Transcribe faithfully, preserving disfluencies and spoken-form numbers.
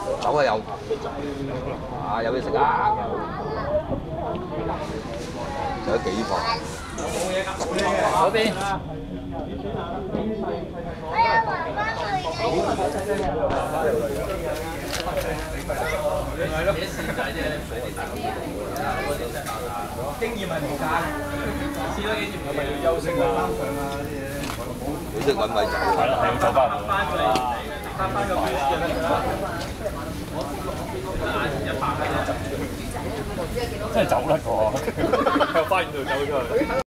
酒啊有，啊有嘢食啊！仲有幾房？嗰邊。係咯。經驗係冇價，試多幾次係咪要休息啊？你識揾位走？係啦，係要走翻。翻過嚟，翻翻個標就得㗎啦。真係走甩喎！由花園度走出去。